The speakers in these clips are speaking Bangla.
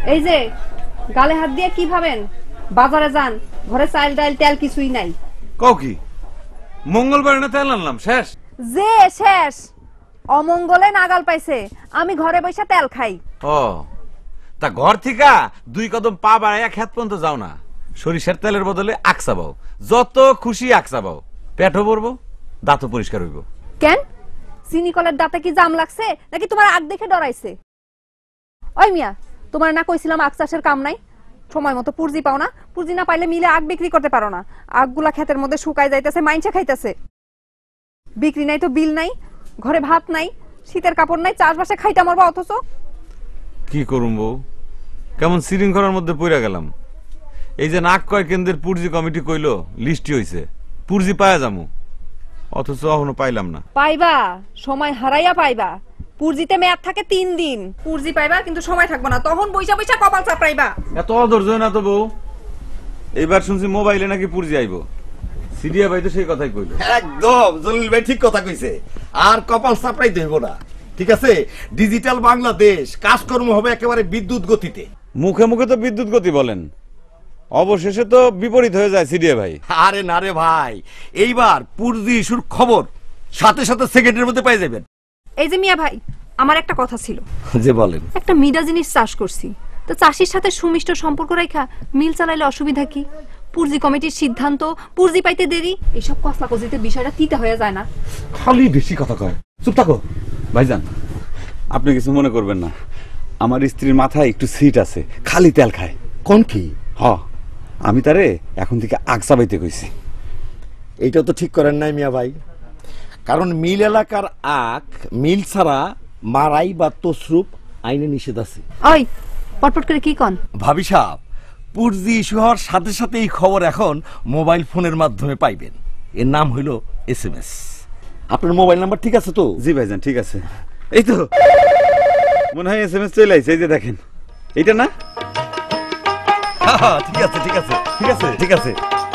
এই যে গালে হাত দিয়ে কি ভাবেন? বাজারে যান, ঘরে চাল ডাল তেল কিছুই নাই। কও কি মঙ্গলবার না তেল আনলাম শেষ? যে শেষ অমঙ্গলে নাগাল পাইছে, আমি ঘরে বসে তেল খাই। ও তা ঘর থেকে 2 কদম পা বাড়াইয়া খেত পর্যন্ত যাও না, সরিষার তেলের বদলে আকসাবাও, যত খুশি আকসাবাও, পেটও ভরবো, দাঁতও পরিষ্কার হইব। কেন চিনি কলের দাঁতে কি জাম লাগছে নাকি তোমার আগ দেখে ডরাইছে? ওই মিয়া, তোমার না কইছিলাম আখ চাষের কাম নাই, সময় মতো পুর্জি পাও না, পুর্জি না পাইলে মিলে আগ বিক্রি করতে পারো না, আগগুলা ক্ষেতের মধ্যে শুকায় যাইতেছে, মাইনসে খাইতেছে, বিক্রি নাই তো বিল নাই, ঘরে ভাত নাই, শীতের কাপড় নাই, চাষবাসে খাইতে মরবা, অথচ কি করুম বউ, কেমন শৃঙ্খলার মধ্যে পড়ে গেলাম। এই যে নাক কয় কেন্দ্রের পুর্জি কমিটি কইলো লিস্টি হইছে, পুর্জি পায়া যামু, অথচ এখনো পাইলাম না। পাইবা, সময় হারাইয়া পাইবা। পুর্জিতে মেয়াদ থাকে 3 দিন, পুর্জি পাইবা কিন্তু সময় থাকবে না, তখন বইসা বইসা কপাল চাপড়াইবা। এত অধৈর্য না তো বউ। এইবার শুনছি মোবাইলে নাকি পুর্জি আইবো, সিডিয়া ভাই তো সেই কথাই কইলো। একদম জলিল ভাই ঠিক কথা কইছে, আর কপাল চাপড়াই দেব না। ঠিক আছে, ডিজিটাল বাংলাদেশ, কাজকর্ম হবে একেবারে বিদ্যুৎ গতিতে। মুখে মুখে তো বিদ্যুৎ গতি বলেন, অবশেষে তো বিপরীত হয়ে যায় সিডিয়া ভাই। আরে না রে ভাই, এইবার পুর্জি ইস্যুর খবর সাথে সাথে সেকেন্ডের মধ্যে পাই যাবেন। এই যে মিয়া ভাই, আমার একটা কথা ছিল। যে বলেন। একটা মিডা জিনিস চাষ করছি, তো চাষির সাথে সুমিষ্ট সম্পর্ক রাখা মিল চালাইলে অসুবিধা কি? পুর্জি কমিটির সিদ্ধান্ত, পুর্জি পাইতে দেরি, এইসব কসলাকজিতে বিষয়টা তিতা হয়ে যায় না? খালি বেশি কথা কয়, চুপ থাকো। ভাইজান আপনি কিছু মনে করবেন না, আমার স্ত্রীর মাথায় একটু সিট আছে, খালি তেল খায়। কোন কি? হ, আমি তারে এখন থেকে আগ চাবাইতে কইছি। এইটা তো ঠিক করেন নাই মিয়া ভাই, কারণ মিল এলাকার আখ মিল ছাড়া মারাই বা তসরুপ আইনে নিষেধ আছে। ওই পটপট করে কি কন? ভাবি সাহেব, পুর্জি ইস্যু হওয়ার সাথে সাথে এই খবর এখন মোবাইল ফোনের মাধ্যমে পাইবেন। এর নাম হইল SMS। আপনার মোবাইল নাম্বার ঠিক আছে তো? জি ভাইজান ঠিক আছে, এই তো মনে হয় SMS চলে আইছে, এই যে দেখেন এইটা না? ঠিক আছে ঠিক আছে ঠিক আছে ঠিক আছে।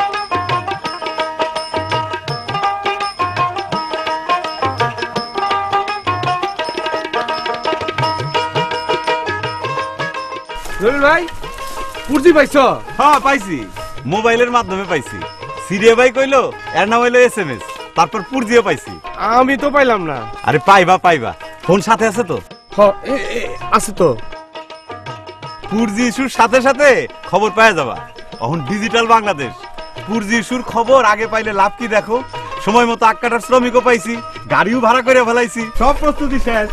জলিল ভাই পুর্জি পাইছো? হ্যাঁ পাইছি, মোবাইলের মাধ্যমে পাইছি। সিডিয়া ভাই কইলো এর নাম হইলো SMS, তারপর পুর্জিও পাইছি। আমি তো পাইলাম না। আরে পাইবা পাইবা, ফোন সাথে আছে তো? আছে তো। পুর্জি ইস্যুর সাথে সাথে খবর পাওয়া যাবা। এখন ডিজিটাল বাংলাদেশ, পুর্জি ইস্যুর খবর আগে পাইলে লাভ কি দেখো। সময় মতো আখ কাটার শ্রমিকও পাইছি, গাড়িও ভাড়া করে ফেলাইছি, সব প্রস্তুতি শেষ।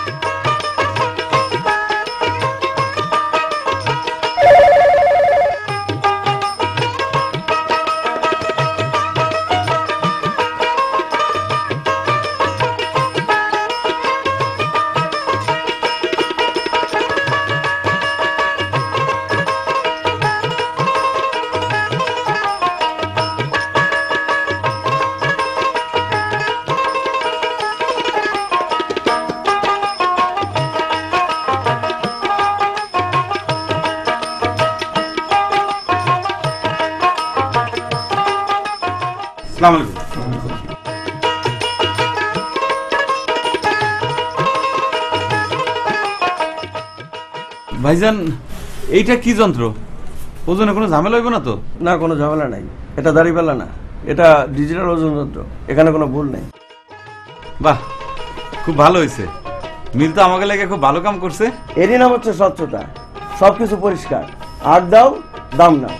ভাইজান এইটা কি যন্ত্র? ওজনে কোনো ঝামেলা হইব না তো? না, কোনো ঝামেলা নাই, এটা দাঁড়িপাল্লা না, এটা ডিজিটাল ওজন যন্ত্র, এখানে কোনো ভুল নেই। বাহ, খুব ভালো হয়েছে, মিল তো আমাকে লাগে খুব ভালো কাম করছে। এরই নাম হচ্ছে স্বচ্ছতা, সবকিছু পরিষ্কার, আট দাও দাম নাও।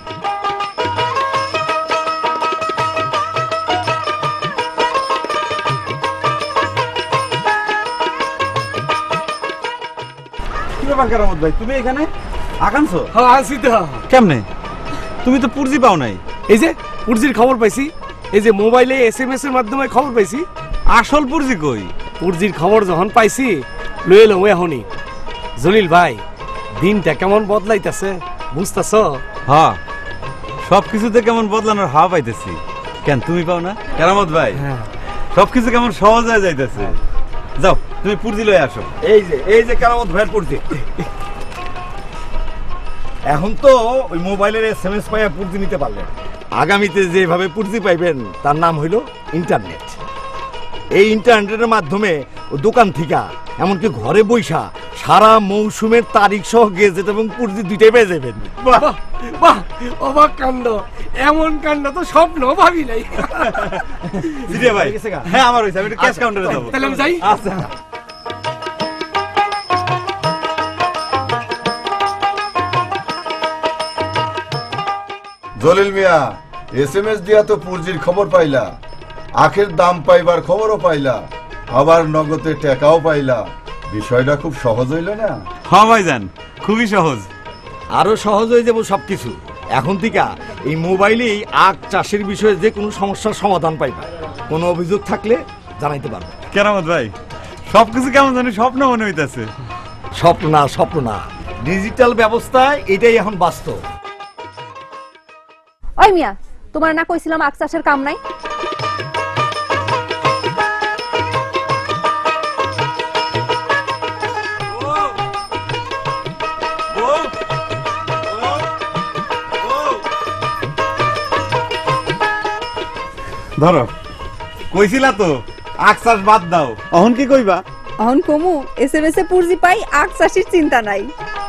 ভাই তুমি এখানে আকানছো? হ্যাঁ আছি তো। কেমনে? তুমি তো পুর্জি পাও নাই। এই যে পুর্জির খবর পাইছি, এই যে মোবাইলে SMS এর মাধ্যমে খবর পাইছি। আসল পুর্জি কই? পুর্জির খবর যখন পাইছি লয়ে এলাম এখনই। জলিল ভাই, দিনটা কেমন বদলাইতেছে বুঝতেছ? হ্যাঁ, সবকিছুতে কেমন বদলানোর হাওয়া পাইতেছি। কেন তুমি পাও না কেরামত ভাই? সবকিছু কেমন সহজ হয়ে যাইতেছে। যাও তুমি পুর্জি লয়ে আসো। এই যে কেরামত ভাইয়ের পুর্জি। এখন তো ওই মোবাইলের SMS পাইয়া পুর্জি নিতে পারলেন, আগামীতে যেভাবে পুর্জি পাইবেন তার নাম হইল ইন্টারনেট। এই ইন্টারনেটের মাধ্যমে দোকান থেকে এমনকি ঘরে বইসা সারা মৌসুমের তারিখ সহ গেজেট এবং পুরজি দুইটাই পেয়ে যাবেন। বাহ বাহ, অবাক কাণ্ড, এমন কাণ্ড তো স্বপ্ন ভাবি নাই। জি ভাই, হ্যাঁ আমার হইছে, আমি একটু ক্যাশ কাউন্টারে যাবো। তাহলে আমি যাই। আচ্ছা। জলিল মিয়া, এসএমএস দিয়া তো পুরজির খবর পাইলা, আখের দাম পাইবার খবরও পাইলা, আবার নগদে টাকাও পাইলা। বিষয়টা খুব সহজ হইল না? হ্যাঁ ভাইজান, খুবই সহজ। আরো সহজ হয়ে যাবো সবকিছু। এখন থেকে এই মোবাইলেই আখ চাষের বিষয়ে যে কোনো সমস্যার সমাধান পাইবা। কোনো অভিযোগ থাকলে জানাইতে পারবে। কেরামত ভাই, সবকিছু কেমন জানি স্বপ্ন মনে হইতাছে। স্বপ্ন না, ডিজিটাল ব্যবস্থায় এটাই এখন বাস্তব। ওই মিয়া, তোমার না কইছিলাম আখ চাষের কাম নাই? ধরো, কইছিলা তো আখ চাষ বাদ দাও, অহন কি কইবা? এখন কমু এসএমএস এ পুরজি পাই, আখ চাষের চিন্তা নাই।